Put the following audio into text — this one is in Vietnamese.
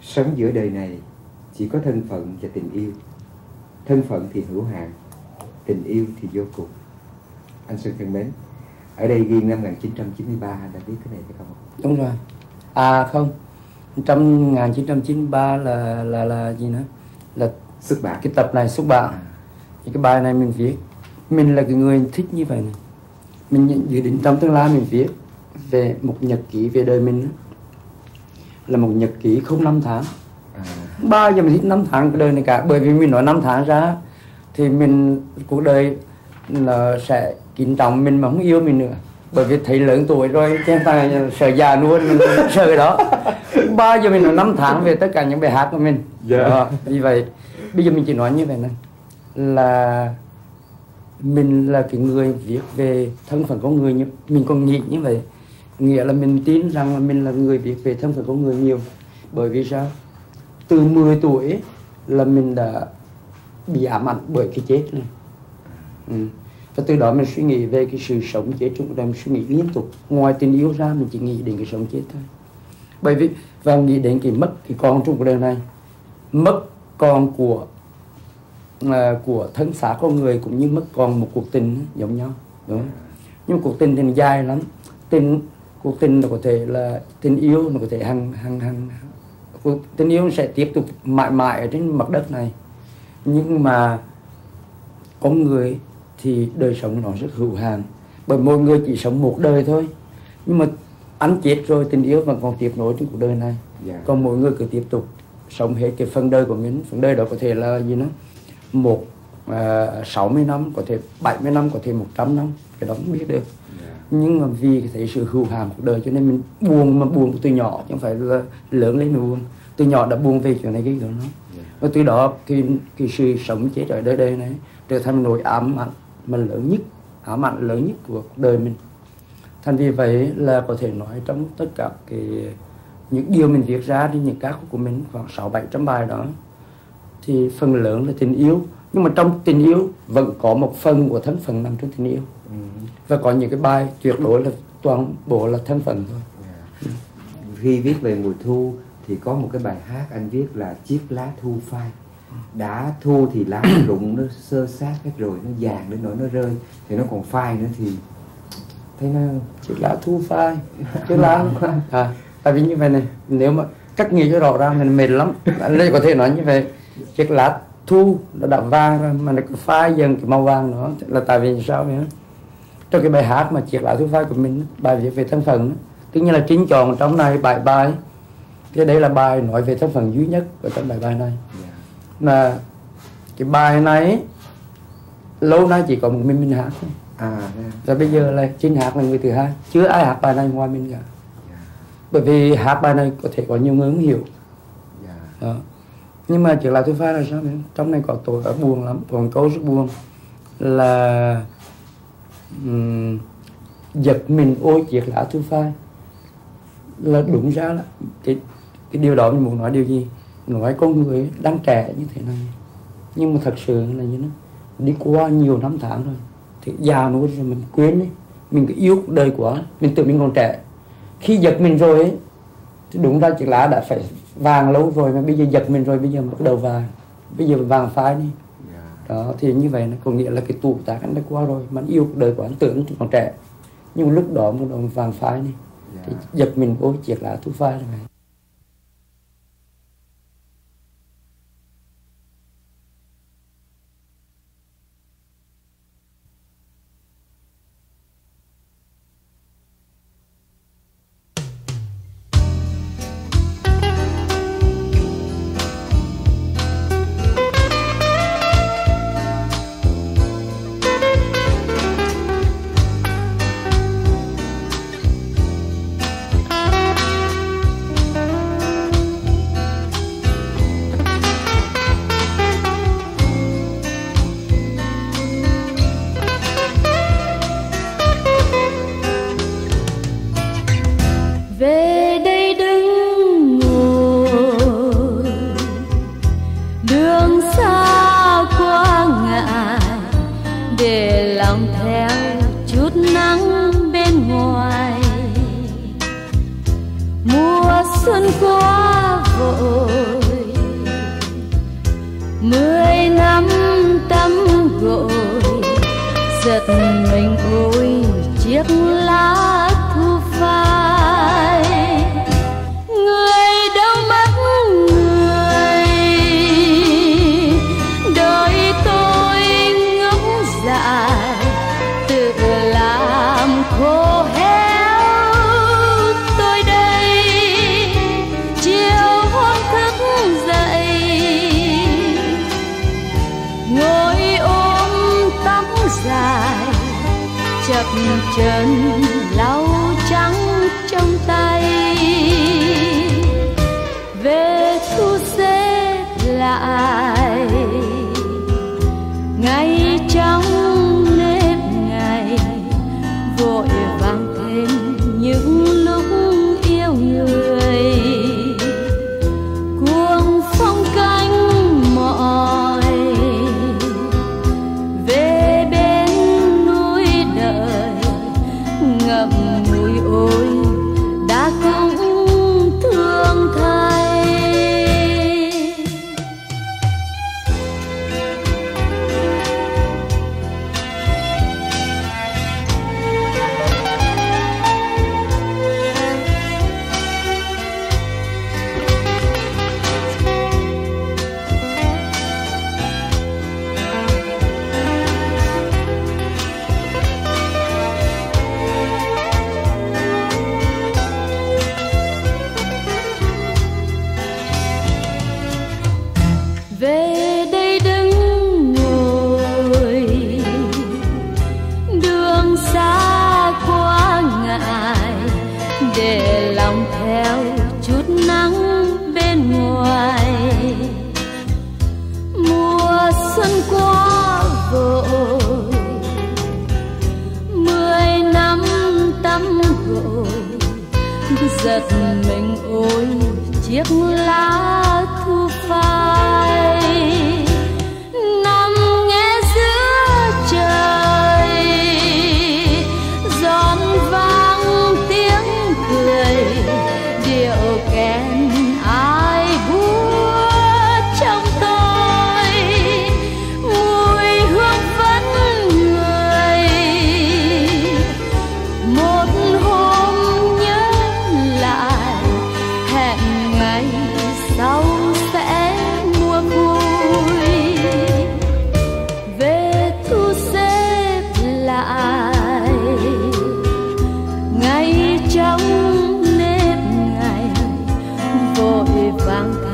Sống giữa đời này chỉ có thân phận và tình yêu. Thân phận thì hữu hạn, tình yêu thì vô cùng. Anh Sơn thân mến, ở đây ghi năm 1993 đã viết cái này phải không? Đúng rồi. À không, trong 1993 là gì nữa? Là xuất bản. Cái tập này xuất bản. Thì cái bài này mình viết. Mình là cái người thích như vậy này. Mình dự định trong tương lai mình viết về một nhật ký về đời mình. Là một nhật ký không năm tháng. Bao giờ mình thích năm tháng cái đời này cả. Bởi vì mình nói năm tháng ra thì mình cuộc đời nó sẽ kín trọng mình mà không yêu mình nữa. Bởi vì thấy lớn tuổi rồi chứ ta sợ già luôn, mình sợ cái đó. Bao giờ mình nói năm tháng về tất cả những bài hát của mình. Vì vậy bây giờ mình chỉ nói như vậy này, là mình là cái người viết về thân phận con người, mình còn nghĩ như vậy. Nghĩa là mình tin rằng là mình là người viết về thân phận con người nhiều. Bởi vì sao? Từ 10 tuổi là mình đã bị ám ảnh bởi cái chết này. Và từ đó mình suy nghĩ về cái sự sống chết trong cuộc đời, mình suy nghĩ liên tục. Ngoài tình yêu ra mình chỉ nghĩ đến cái sống chết thôi. Bởi vì và nghĩ đến cái mất cái con trong cuộc đời này, mất con của thân xác con người, cũng như mất con một cuộc tình giống nhau, đúng không? Nhưng cuộc tình thì dài lắm. Cuộc tình nó có thể là tình yêu, nó có thể tình yêu sẽ tiếp tục mãi mãi ở trên mặt đất này. Nhưng mà con người thì đời sống nó rất hữu hạn, bởi mỗi người chỉ sống một đời thôi. Nhưng mà anh chết rồi, tình yêu vẫn còn tiếp nối trên cuộc đời này. Còn mỗi người cứ tiếp tục sống hết cái phần đời của mình. Phần đời đó có thể là gì nó 60 năm, có thể 70 năm, có thể 100 năm, cái đó không biết được. Nhưng mà vì thấy sự hữu hạn cuộc đời cho nên mình buồn, mà buồn từ nhỏ chứ không phải là lớn lên mà buồn. Từ nhỏ đã buồn về chuyện này cái đó nó. Và từ đó cái sự sống chết ở đời này trở thành nỗi ám ảnh mà lớn nhất, ám ảnh lớn nhất của cuộc đời mình. Thành vì vậy là có thể nói trong tất cả những điều mình viết ra thì những ca khúc của mình khoảng 600-700 bài đó thì phần lớn là tình yêu. Nhưng mà trong tình yêu vẫn có một phần của thân phận nằm trong tình yêu. Và có những cái bài tuyệt đối là toàn bộ là thân phận thôi. Khi viết về mùa thu thì có một cái bài hát anh viết là Chiếc lá thu phai. Đã thu thì lá rụng nó sơ sát hết rồi, nó vàng đến nỗi nó rơi, thì nó còn phai nữa thì thấy nó chiếc lá thu phai. Chiếc lá tại vì như vậy này, nếu mà cách nghĩ cho rõ ràng thì mệt lắm. Anh đây có thể nói như vậy, chiếc lá thu nó đã vàng rồi mà nó cứ phai dần cái màu vàng nữa là tại vì sao vậy? Trong cái bài hát mà Chiếc lá thu phai của mình, bài viết về thân phận, tất nhiên là chính chọn trong này 7 bài. Cái đấy là bài nói về thân phận duy nhất của trong bài này. Mà cái bài này lâu nay chỉ có một mình hát thôi. Và bây giờ là chính hát là người thứ hai, chưa ai hát bài này ngoài mình cả. Bởi vì hát bài này có thể có nhiều người không hiểu. Nhưng mà Chiếc lá thu phai là sao? Trong này có tôi ở buồn lắm, còn câu rất buồn là giật mình ôi chiếc lá thu phai. Là đúng ra là cái điều đó mình muốn nói điều gì? Nói con người đang trẻ như thế này, nhưng mà thật sự là như nó đi qua nhiều năm tháng rồi thì già nữa rồi mình quên ấy. Mình cứ yêu cuộc đời quá, mình tưởng mình còn trẻ. Khi giật mình rồi ấy thì đúng ra chiếc lá đã phải vàng lâu rồi, mà bây giờ giật mình rồi bây giờ bắt đầu vàng, bây giờ vàng phai đi. Đó thì như vậy nó có nghĩa là cái tuổi tác anh đã qua rồi, mà anh yêu cuộc đời của anh tưởng còn trẻ, nhưng lúc đó một đồng vàng phai đi thì giật mình ôi chiếc lá thu phai rồi. Về đây đứng ngồi, đường xa quá ngại, để lòng theo chút nắng bên ngoài. Mùa xuân quá vội, giật mình ôi chiếc lá thu phai. Người đâu mất người, đời tôi ngóng dài tự làm khô héo tôi đây. Chiều hôm thức dậy ngồi ôm tóc dài, chập chờn lau trắng trong tay. Về thu xếp lại ngày trong nếp ngày, vội vàng thêm những lúc yêu người. Cuồng phong cánh mỏi về bên núi đời, ngậm ngùi ôi đã cũng thương thay. Về đây đứng ngồi đường xa quá ngại, để lòng theo chút nắng bên ngoài. Mùa xuân qua vội, 10 năm tắm gội, giật mình ôi chiếc lá thu phai. Nằm nghe giữa trời giòn vang tiếng cười, điệu kèn ai búa trong tôi. Mùi hương vẫn người, một hôm nhớ lại hẹn ngày sau sẽ mua vui. Về thu xếp lại ngày trong nếp ngày, vội vàng